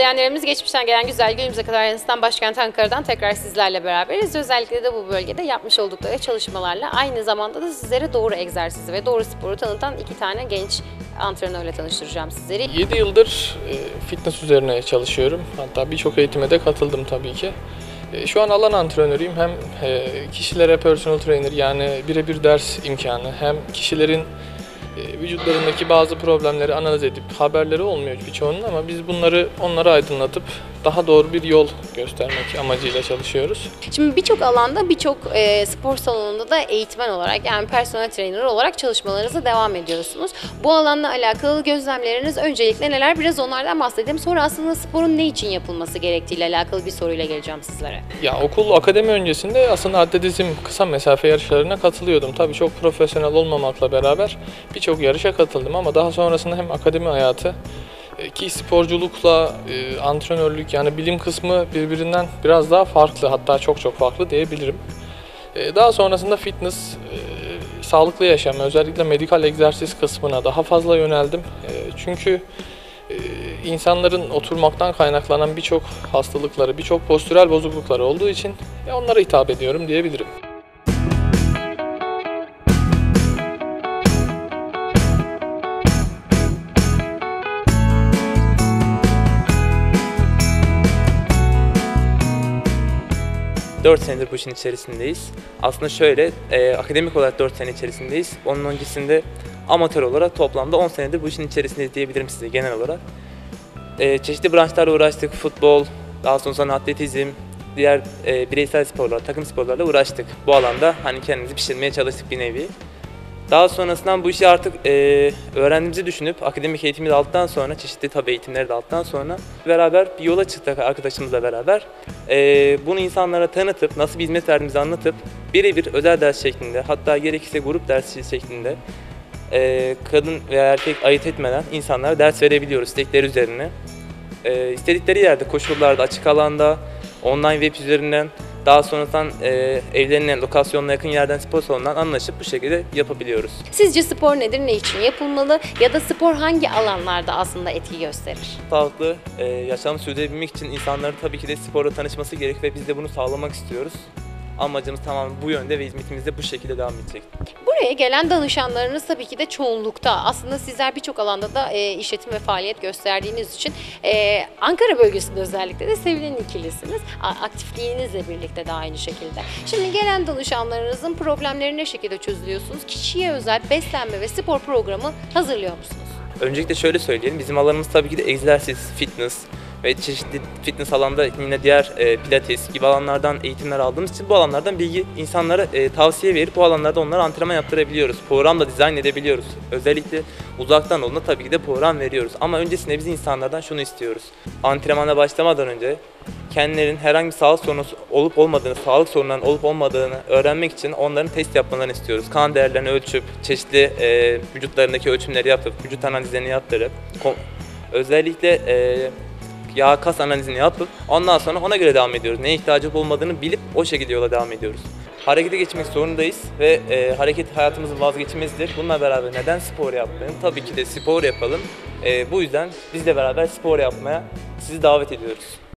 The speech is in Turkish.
izleyenlerimiz geçmişten gelen güzel günümüze kadar yansıtan başkent Ankara'dan tekrar sizlerle beraberiz. Özellikle de bu bölgede yapmış oldukları çalışmalarla aynı zamanda da sizlere doğru egzersizi ve doğru sporu tanıtan iki tane genç antrenörle tanıştıracağım sizleri. 7 yıldır fitness üzerine çalışıyorum. Hatta birçok eğitime de katıldım tabii ki. Şu an alan antrenörüyüm. Hem kişilere personal trainer yani birebir ders imkanı hem kişilerin vücutlarındaki bazı problemleri analiz edip haberleri olmuyor birçoğunun ama biz bunları onlara aydınlatıp daha doğru bir yol göstermek amacıyla çalışıyoruz. Şimdi birçok alanda birçok spor salonunda da eğitmen olarak yani personal trainer olarak çalışmalarınıza devam ediyorsunuz. Bu alanla alakalı gözlemleriniz öncelikle neler? Biraz onlardan bahsedelim. Sonra aslında sporun ne için yapılması gerektiğiyle alakalı bir soruyla geleceğim sizlere. Ya okul, akademi öncesinde aslında atletizm kısa mesafe yarışlarına katılıyordum. Tabii çok profesyonel olmamakla beraber birçok yarışa katıldım ama daha sonrasında hem akademi hayatı ki sporculukla antrenörlük yani bilim kısmı birbirinden biraz daha farklı, hatta çok farklı diyebilirim. Daha sonrasında fitness, sağlıklı yaşam, özellikle medikal egzersiz kısmına daha fazla yöneldim. Çünkü insanların oturmaktan kaynaklanan birçok hastalıkları, birçok postürel bozuklukları olduğu için onlara hitap ediyorum diyebilirim. Dört senedir bu işin içerisindeyiz. Aslında şöyle, akademik olarak 4 sene içerisindeyiz. Onun öncesinde amatör olarak toplamda 10 senedir bu işin içerisindeyiz diyebilirim size genel olarak. Çeşitli branşlarla uğraştık. Futbol, daha sonra atletizm, diğer bireysel sporlar, takım sporlarla uğraştık. Bu alanda hani kendimizi pişirmeye çalıştık bir nevi. Daha sonrasından bu işi artık öğrendiğimizi düşünüp akademik eğitimi de aldıktan sonra, çeşitli tabi eğitimleri de aldıktan sonra beraber bir yola çıktık arkadaşımızla beraber. Bunu insanlara tanıtıp, nasıl bir hizmet verdiğimizi anlatıp birebir özel ders şeklinde, hatta gerekirse grup dersi şeklinde kadın veya erkek ayırt etmeden insanlara ders verebiliyoruz istekleri üzerine. İstedikleri yerde, koşullarda, açık alanda, online web üzerinden, daha sonradan evlerine, lokasyonuna yakın yerden spor salonundan anlaşıp bu şekilde yapabiliyoruz. Sizce spor nedir, ne için yapılmalı ya da spor hangi alanlarda aslında etki gösterir? Sağlıklı yaşamı sürdürebilmek için insanların tabii ki de sporla tanışması gerek ve biz de bunu sağlamak istiyoruz. Amacımız tamamen bu yönde ve hizmetimiz de bu şekilde devam edecek. Buraya gelen danışanlarınız tabii ki de çoğunlukta. Aslında sizler birçok alanda da işletim ve faaliyet gösterdiğiniz için Ankara bölgesinde özellikle de sevilen ikilisiniz. Aktifliğinizle birlikte de aynı şekilde. Şimdi gelen danışanlarınızın problemlerini ne şekilde çözülüyorsunuz? Kişiye özel beslenme ve spor programı hazırlıyor musunuz? Öncelikle şöyle söyleyelim, bizim alanımız tabii ki de egzersiz, fitness ve çeşitli fitness alanda yine diğer pilates gibi alanlardan eğitimler aldığımız için bu alanlardan bilgi insanlara tavsiye verip bu alanlarda onlara antrenman yaptırabiliyoruz. Program da dizayn edebiliyoruz. Özellikle uzaktan olduğunda tabii ki de program veriyoruz. Ama öncesinde biz insanlardan şunu istiyoruz. Antrenmana başlamadan önce kendilerinin herhangi bir sağlık sorunu olup olmadığını, sağlık sorunlarının olup olmadığını öğrenmek için onların test yapmalarını istiyoruz. Kan değerlerini ölçüp, çeşitli vücutlarındaki ölçümleri yapıp, vücut analizlerini yaptırıp, özellikle yağ kas analizini yapıp ondan sonra ona göre devam ediyoruz. Neye ihtiyacı olmadığını bilip o şekilde yola devam ediyoruz. Harekete geçmek zorundayız ve hareket hayatımızın vazgeçilmezidir. Bununla beraber neden spor yapmayalım? Tabii ki de spor yapalım. Bu yüzden bizle beraber spor yapmaya sizi davet ediyoruz.